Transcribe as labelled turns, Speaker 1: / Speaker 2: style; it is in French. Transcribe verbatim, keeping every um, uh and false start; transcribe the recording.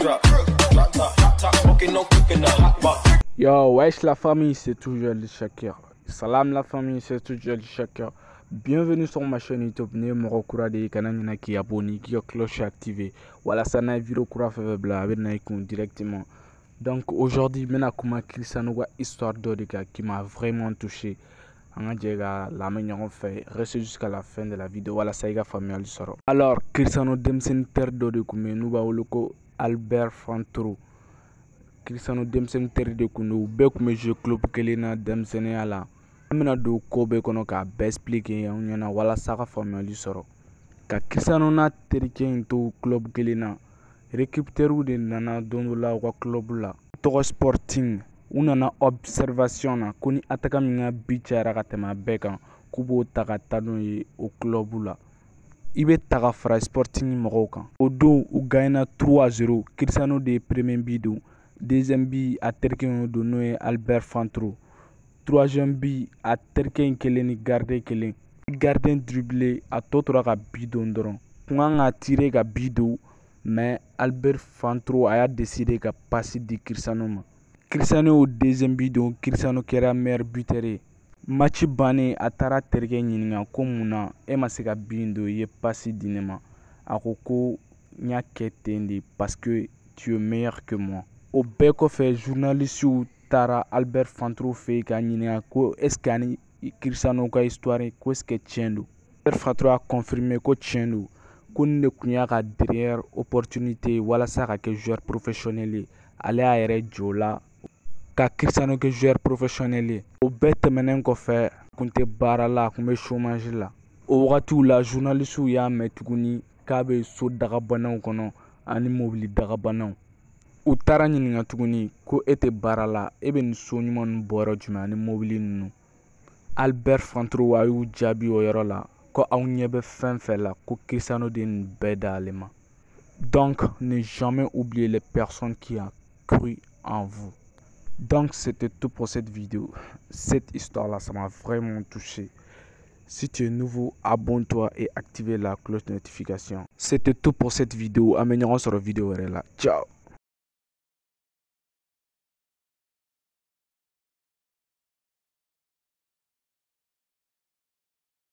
Speaker 1: Yo, wesh la famille, c'est toujours le Shakir. Salam la famille, c'est toujours le Shakir. Bienvenue sur ma chaîne YouTube. Ne mɔgɔ kura de kana ɲina k'i abonné, k'i ka cloche activée. Walasa n'a vidéo kura fɛn fɛn bila a bɛ na i kun directement. Donc aujourd'hui, je vais kuma Cristiano ka histoire dɔ de kan qui m'a vraiment touché. An ka jɛ ka lamɛn ɲɔgɔn fɛ. Restez jusqu'à la fin de la vidéo walasa i ka faamuyali sɔrɔ. Alors Cristiano denmisɛnnin teri dɔ de kun bɛ yen n'u b'a wele ko Albert Fantoro. Cristiano denmisɛnnin teri de kun don, u bɛɛ kun bɛ jouer club kelen na denmisɛnninya la. An bɛna don ko bɛɛ kɔnɔ k'a bɛɛ expliquer aw ɲɛna walasa ka faamuyali sɔrɔ. Ka Cristiano n'a terikɛ in to club kelen na, récupérateur de nana don dɔ la u ka club la. Tɔgɔ Sporting, u nana observation na ko ni attaquant min ka bi cayara ka tɛmɛ a bɛɛ kan k'u b'o ta ka taa n'o ye o club la. I bɛ ta ka fara Sporting mɔgɔw kan. O don u gagnera trois à zéro. Cristiano de ye premier bi don. Deuxième bi a terikɛ in don n'o ye Albert Fantoro. Troisième bi a terikɛ in kelen ni gardien kelen. Gardien dribblé a tɔ tora ka bi don dɔrɔn. Kun kan ka tirer ka bi don, mais Albert Fantoro a y'a décidé ka passe di Cristiano ma. Cristiano y'o deuxième bi don, Cristiano kɛra meilleur buteur ye. Match bannen a taara terikɛ ɲininka ko mun na e ma se ka bi don i ye passe di ne ma. A ko ko n y'a kɛ ten de parce que tu es meilleur que moi. O bɛɛ kɔfɛ journalistes taara Albert Fantoro fɛ yen k'a ɲininka ko est ce que ani Cristiano ka histoire ko est ce que tiɲɛ don. Albert Fantoro a confirmé ko tiɲɛ don, ko nin de kun y'a ka dernière opportunité walasa ka kɛ joueur professionnel ye. Ale y'a yɛrɛ jɔ o la ka Cristiano kɛ joueur professionnel ye. O bɛɛ tɛmɛnen kɔfɛ a kun tɛ baara la, a kun bɛ chômage la. O wagatiw la journalistes y'a mɛn tuguni k'a bɛ so dagabanaw kɔnɔ ani mobili dagabanaw. U taara ɲininka tuguni ko e tɛ baara la, e bɛ nin so ɲuman ninnu bɔ yɔrɔ jumɛn ani mobili ninnu. Albert Fantoro a y'u jaabi o yɔrɔ la ko aw ɲɛ bɛ fɛn fɛn la ko Cristiano de ye nin bɛɛ d'ale ma. Donc ne jamais oublier les personnes qui ont cru en vous. Donc c'était tout pour cette vidéo. Cette histoire là, ça m'a vraiment touché. Si tu es nouveau, abonne-toi et active la cloche de notification. C'était tout pour cette vidéo. Améliorons sur la vidéo là. Ciao.